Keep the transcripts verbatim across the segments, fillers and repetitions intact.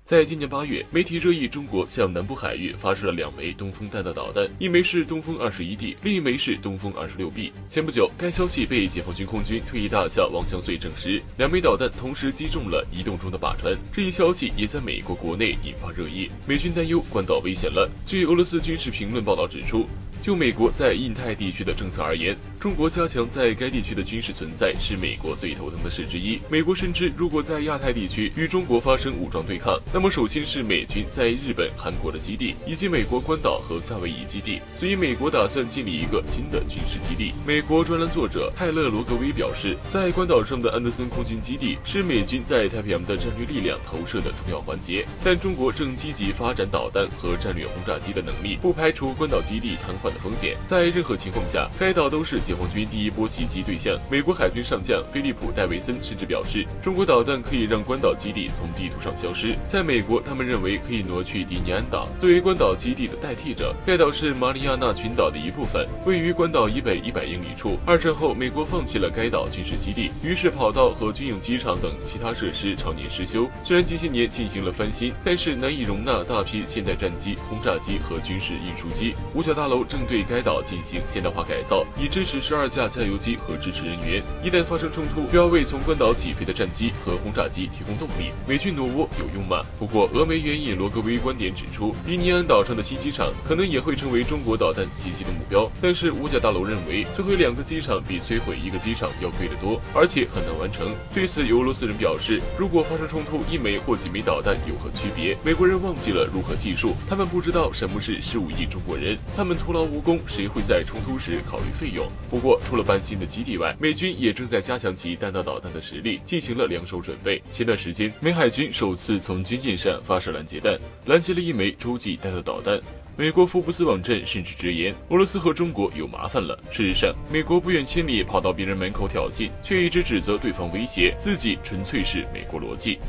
在今年八月，媒体热议中国向南部海域发射了两枚东风弹道导弹，一枚是东风二十一 D， 另一枚是东风二十六 B。前不久，该消息被解放军空军退役大校王祥穗证实，两枚导弹同时击中了移动中的靶船。这一消息也在美国国内引发热议，美军担忧关岛危险了。据俄罗斯军事评论报道指出，就美国在印太地区的政策而言，中国加强在该地区的军事存在是美国最头疼的事之一。美国深知，如果在亚太地区与中国发生武装对抗，那么首先是美军在日本、韩国的基地，以及美国关岛和夏威夷基地，所以美国打算建立一个新的军事基地。美国专栏作者泰勒·罗格威表示，在关岛上的安德森空军基地是美军在太平洋的战略力量投射的重要环节，但中国正积极发展导弹和战略轰炸机的能力，不排除关岛基地瘫痪的风险。在任何情况下，该岛都是解放军第一波袭击对象。美国海军上将菲利普·戴维森甚至表示，中国导弹可以让关岛基地从地图上消失。在美国，他们认为可以挪去迪尼安岛作为关岛基地的代替者。该岛是马里亚纳群岛的一部分，位于关岛以北一百英里处。二战后，美国放弃了该岛军事基地，于是跑道和军用机场等其他设施常年失修。虽然近些年进行了翻新，但是难以容纳大批现代战机、轰炸机和军事运输机。五角大楼正对该岛进行现代化改造，以支持十二架加油机和支持人员。一旦发生冲突，就要为从关岛起飞的战机和轰炸机提供动力。美军挪窝有用吗？不过，俄媒援引罗格威观点指出，迪尼安岛上的新机场可能也会成为中国导弹袭击的目标。但是五角大楼认为，摧毁两个机场比摧毁一个机场要贵得多，而且很难完成。对此，有俄罗斯人表示，如果发生冲突，一枚或几枚导弹有何区别？美国人忘记了如何计数，他们不知道什么是十五亿中国人，他们徒劳无功，谁会在冲突时考虑费用？不过，除了搬新的基地外，美军也正在加强其弹道导弹的实力，进行了两手准备。前段时间，美海军首次从军舰上发射拦截弹，拦截了一枚洲际弹道导弹。美国福布斯网站甚至直言，俄罗斯和中国有麻烦了。事实上，美国不远千里跑到别人门口挑衅，却一直指责对方威胁，自己纯粹是美国逻辑。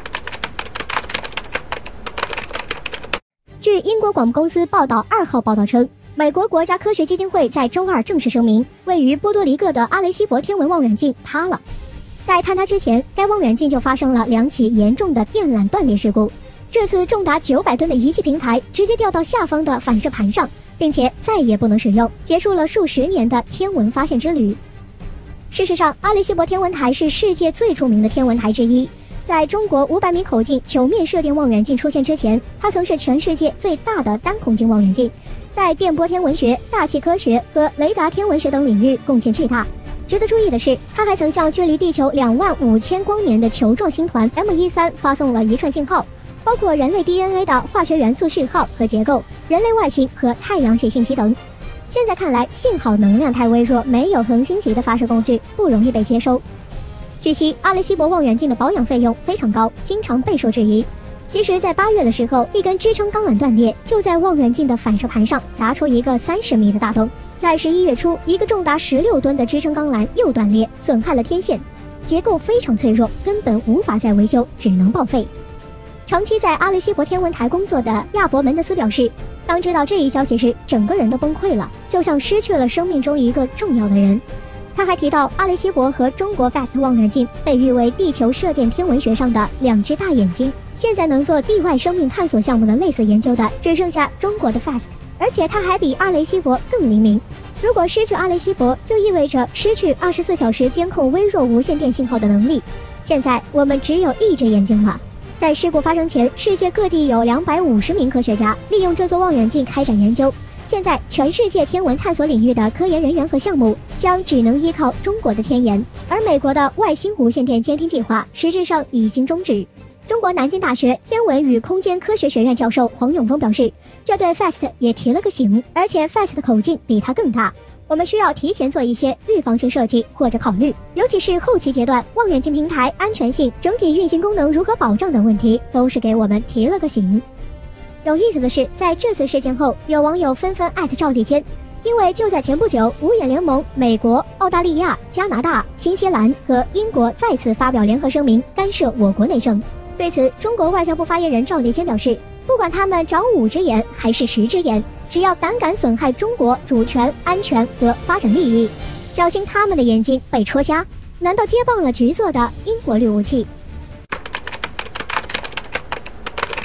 据英国广播公司报道二号报道称，美国国家科学基金会在周二正式声明，位于波多黎各的阿雷西博天文望远镜塌了。在坍塌之前，该望远镜就发生了两起严重的电缆断裂事故。这次重达九百吨的仪器平台直接掉到下方的反射盘上，并且再也不能使用，结束了数十年的天文发现之旅。事实上，阿雷西博天文台是世界最著名的天文台之一。在中国五百米口径球面射电望远镜出现之前，它曾是全世界最大的单孔径望远镜，在电波天文学、大气科学和雷达天文学等领域贡献巨大。值得注意的是，它还曾向距离地球两万五千光年的球状星团 M 十三 发送了一串信号，包括人类 D N A 的化学元素序号和结构、人类外形和太阳系信息等。现在看来，信号能量太微弱，没有恒星级的发射工具，不容易被接收。据悉，阿雷西博望远镜的保养费用非常高，经常备受质疑。其实，在八月的时候，一根支撑钢缆断裂，就在望远镜的反射盘上砸出一个三十米的大洞。在十一月初，一个重达十六吨的支撑钢缆又断裂，损害了天线，结构非常脆弱，根本无法再维修，只能报废。长期在阿雷西博天文台工作的亚伯门德斯表示，当知道这一消息时，整个人都崩溃了，就像失去了生命中一个重要的人。他还提到，阿雷西博和中国 F A S T 望远镜被誉为地球射电天文学上的两只大眼睛。现在能做地外生命探索项目的类似研究的，只剩下中国的 F A S T， 而且它还比阿雷西博更灵敏。如果失去阿雷西博，就意味着失去二十四小时监控微弱无线电信号的能力。现在我们只有一只眼睛了。在事故发生前，世界各地有两百五十名科学家利用这座望远镜开展研究。现在，全世界天文探索领域的科研人员和项目将只能依靠中国的天眼，而美国的外星无线电监听计划实质上已经终止。中国南京大学天文与空间科学学院教授黄永峰表示，这对 F A S T 也提了个醒，而且 F A S T 的口径比它更大，我们需要提前做一些预防性设计或者考虑，尤其是后期阶段望远镜平台安全性、整体运行功能如何保障等问题，都是给我们提了个醒。有意思的是，在这次事件后，有网友纷纷艾特赵立坚，因为就在前不久，五眼联盟、美国、澳大利亚、加拿大、新西兰和英国再次发表联合声明，干涉我国内政。对此，中国外交部发言人赵立坚表示，不管他们长五只眼还是十只眼，只要胆敢损害中国主权、安全和发展利益，小心他们的眼睛被戳瞎。难道接棒了局座的英国绿武器？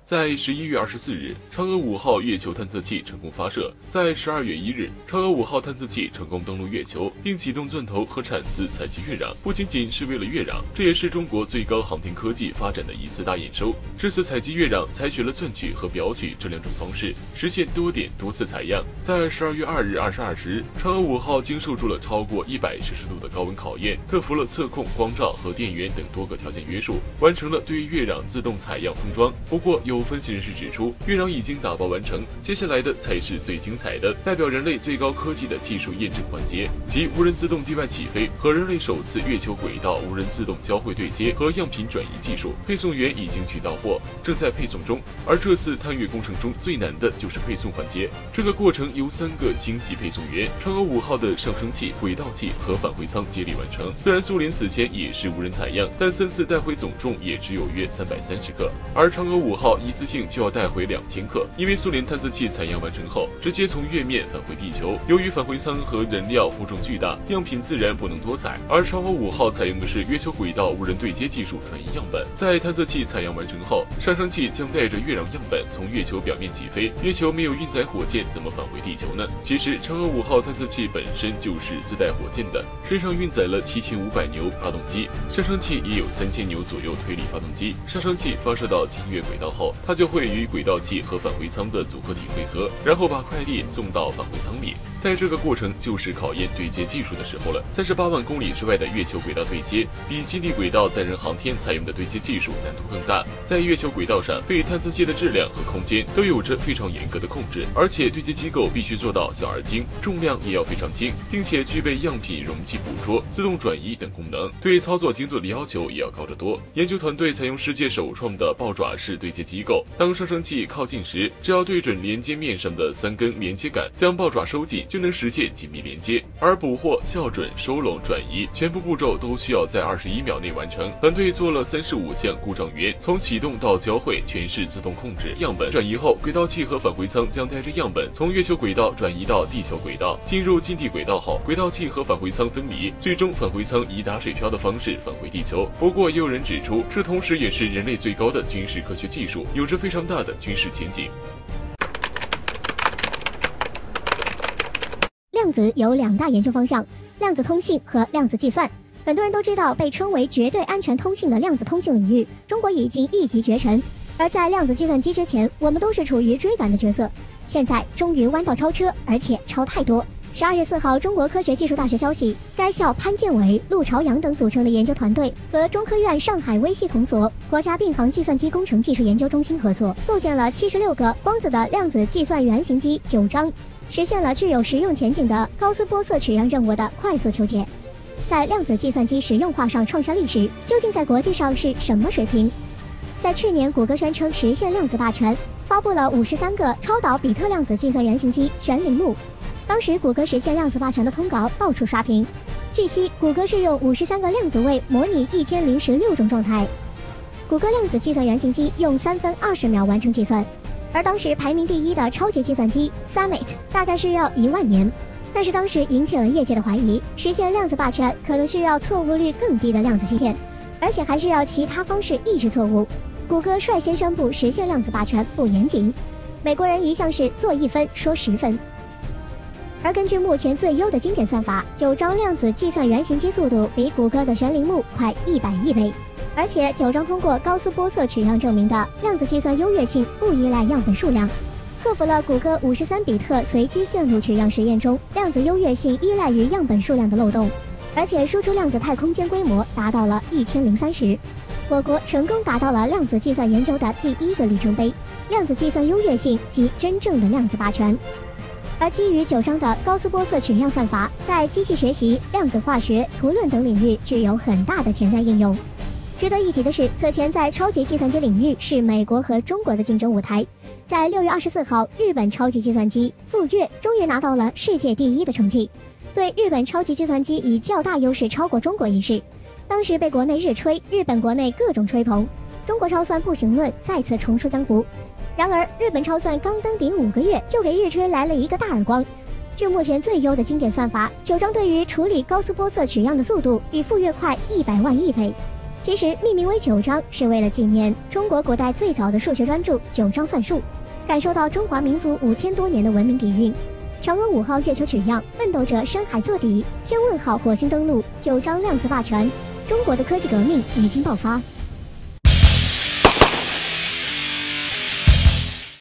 在十一月二十四日，嫦娥五号月球探测器成功发射；在十二月一日，嫦娥五号探测器成功登陆月球，并启动钻头和铲子采集月壤。不仅仅是为了月壤，这也是中国最高航天科技发展的一次大验收。这次采集月壤采取了钻取和表取这两种方式，实现多点多次采样。在十二月二日二十二时，嫦娥五号经受住了超过一百摄氏度的高温考验，克服了测控、光照和电源等多个条件约束，完成了对月壤自动采样封装。不过，有分析人士指出，月壤已经打包完成，接下来的才是最精彩的，代表人类最高科技的技术验证环节，即无人自动地外起飞和人类首次月球轨道无人自动交会对接和样品转移技术。配送员已经取到货，正在配送中。而这次探月工程中最难的就是配送环节，这个过程由三个星级配送员嫦娥五号的上升器、轨道器和返回舱接力完成。虽然苏联此前也是无人采样，但三次带回总重也只有约三百三十克，而嫦娥五号一次性就要带回两千克，因为苏联探测器采样完成后，直接从月面返回地球。由于返回舱和燃料负重巨大，样品自然不能多采。而嫦娥五号采用的是月球轨道无人对接技术转移样本，在探测器采样完成后，上升器将带着月壤样本从月球表面起飞。月球没有运载火箭，怎么返回地球呢？其实，嫦娥五号探测器本身就是自带火箭的，身上运载了七千五百牛发动机，上升器也有三千牛左右推力发动机。上升器发射到近月轨道后，它就会与轨道器和返回舱的组合体汇合，然后把快递送到返回舱里。在这个过程就是考验对接技术的时候了。三十八万公里之外的月球轨道对接，比近地轨道载人航天采用的对接技术难度更大。在月球轨道上，对探测器的质量和空间都有着非常严格的控制，而且对接机构必须做到小而精，重量也要非常轻，并且具备样品容器捕捉、自动转移等功能，对操作精度的要求也要高得多。研究团队采用世界首创的爆爪式对接机构，当上升器靠近时，只要对准连接面上的三根连接杆，将爆爪收紧，就能实现紧密连接。而捕获、校准、收拢、转移全部步骤都需要在二十一秒内完成。团队做了三十五项故障源，从启动到交会全是自动控制。样本转移后，轨道器和返回舱将带着样本从月球轨道转移到地球轨道。进入近地轨道后，轨道器和返回舱分离，最终返回舱以打水漂的方式返回地球。不过，也有人指出，这同时也是人类最高的军事科学技术，有着非常大的军事前景。 量子有两大研究方向：量子通信和量子计算。很多人都知道，被称为绝对安全通信的量子通信领域，中国已经一骑绝尘。而在量子计算机之前，我们都是处于追赶的角色。现在终于弯道超车，而且超太多。十二月四号，中国科学技术大学消息，该校潘建伟、陆朝阳等组成的研究团队和中科院上海微系统所、国家并航计算机工程技术研究中心合作，构建了七十六个光子的量子计算原型机九章，实现了具有实用前景的高斯波色取样任务的快速求解。在量子计算机实用化上创下历史，究竟在国际上是什么水平？在去年，谷歌宣称实现量子霸权，发布了五十三个超导比特量子计算原型机全铃木。当时，谷歌实现量子霸权的通稿到处刷屏。据悉，谷歌是用五十三个量子位模拟一千零十六种状态。谷歌量子计算原型机用三分二十秒完成计算，而当时排名第一的超级计算机 Summit 大概需要一万年。但是当时引起了业界的怀疑，实现量子霸权可能需要错误率更低的量子芯片，而且还需要其他方式抑制错误。谷歌率先宣布实现量子霸权不严谨。美国人一向是做一分说十分。而根据目前最优的经典算法，九章量子计算原型机速度比谷歌的玄铃木快一百亿倍，而且九章通过高斯波色取样证明的量子计算优越性不依赖样本数量，克服了谷歌五十三比特随机线路取样实验中量子优越性依赖于样本数量的漏洞，而且输出量子态空间规模达到了一千零三十。我国成功达到了量子计算研究的第一个里程碑，量子计算优越性及真正的量子霸权。而基于九章的高斯波色取样算法，在机器学习、量子化学、图论等领域具有很大的潜在应用。值得一提的是，此前在超级计算机领域是美国和中国的竞争舞台。在六月二十四号，日本超级计算机富岳终于拿到了世界第一的成绩，对日本超级计算机以较大优势超过中国一事。当时被国内日吹，日本国内各种吹捧，中国超算不行论再次重出江湖。然而，日本超算刚登顶五个月，就给日吹来了一个大耳光。据目前最优的经典算法，九章对于处理高斯波色取样的速度比富岳快一百万亿倍。 其实命名为九章是为了纪念中国古代最早的数学专著《九章算术》，感受到中华民族五千多年的文明底蕴。嫦娥五号月球取样，奋斗着深海做底；天问号火星登陆，九章量子霸权，中国的科技革命已经爆发。